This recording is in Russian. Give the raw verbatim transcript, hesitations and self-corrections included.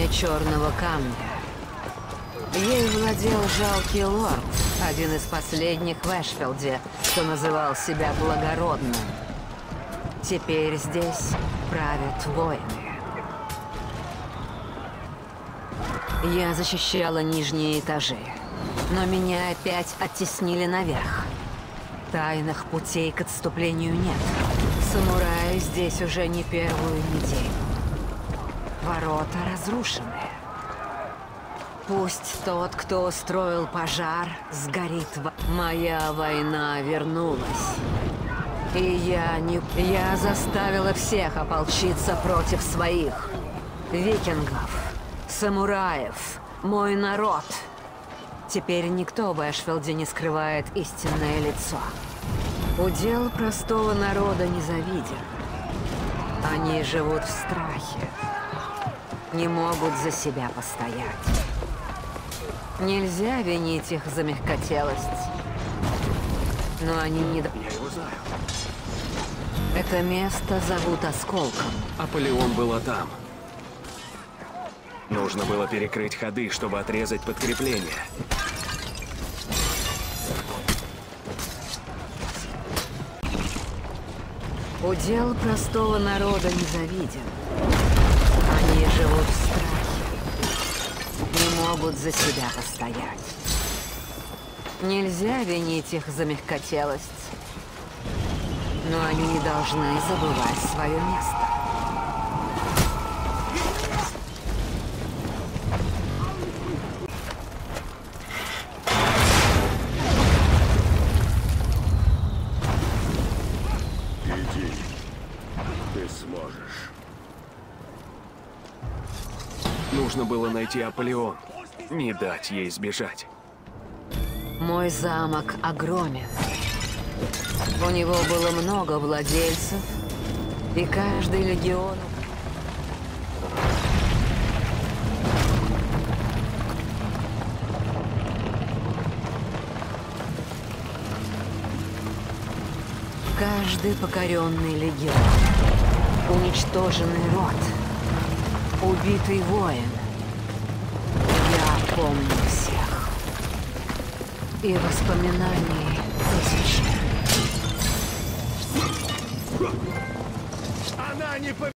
Армия Черного Камня. Ей владел жалкий лорд, один из последних в Эшфилде, кто называл себя благородным. Теперь здесь правят воины. Я защищала нижние этажи, но меня опять оттеснили наверх. Тайных путей к отступлению нет. Самураи здесь уже не первую неделю. Ворота разрушены. Пусть тот, кто устроил пожар, сгорит. В... Моя война вернулась. И я не... Я заставила всех ополчиться против своих. Викингов, самураев, мой народ. Теперь никто в Эшфилде не скрывает истинное лицо. Удел простого народа незавиден. Они живут в страхе. Не могут за себя постоять. Нельзя винить их за мягкотелость. Но они не... Я его знаю. Это место зовут Осколком. Аполеон была там. Нужно было перекрыть ходы, чтобы отрезать подкрепление. Удел простого народа незавиден. Они живут в страхе. Не могут за себя постоять. Нельзя винить их за мягкотелость. Но они не должны забывать свое место. Иди. Ты сможешь. Нужно было найти Аполеон. Не дать ей сбежать. Мой замок огромен. У него было много владельцев, и каждый легион... Каждый покоренный легион, уничтоженный род, убитый воин. Я помню всех. И воспоминаний тысячи. Она не